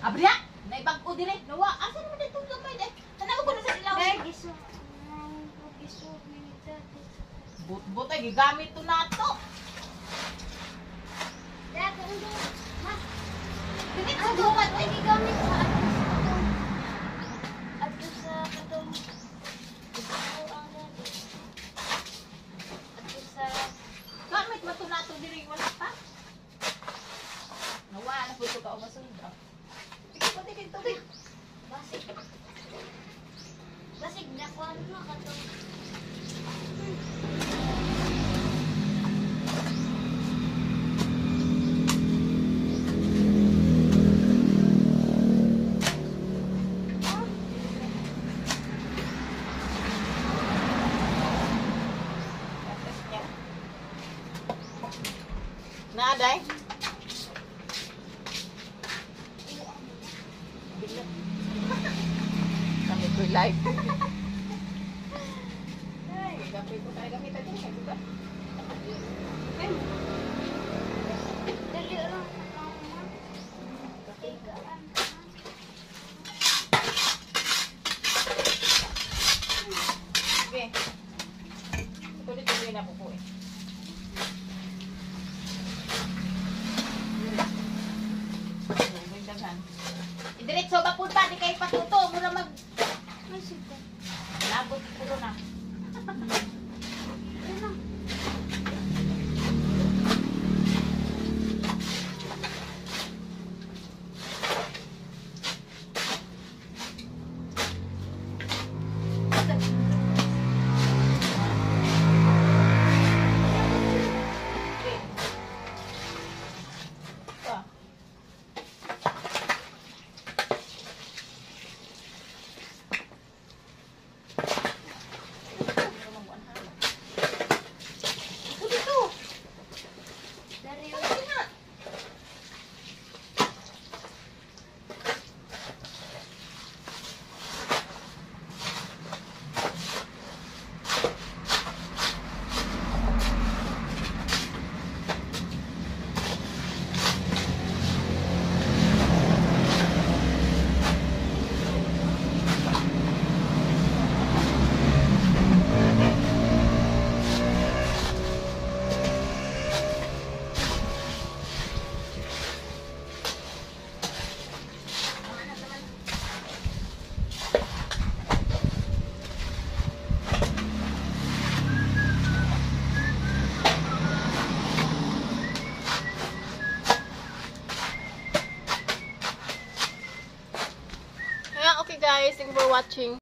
Abriya, naibag-o dire. Nawa, asa naman dito gamay day? Tanaw ko na sa ilaw. But-but ay gigamit to nato. Dinit sa dumat ay gigamit sa ato sa katong gamit mo to nato dire wala pa. Nawa na po ka o masulda. Ikaw pa din tubig. Basig. Basig na ko ano katong. Naaday? Kami ko'y live. Ay, gabi ko tayo gamitan din. Ay, diba? Ay. Dali lang. Sige. Tuloy-tuloy na po po eh. Diretso ba po pa? Di kayo patuto. Mura mag... Labot puro na. Okay guys, thank you for watching.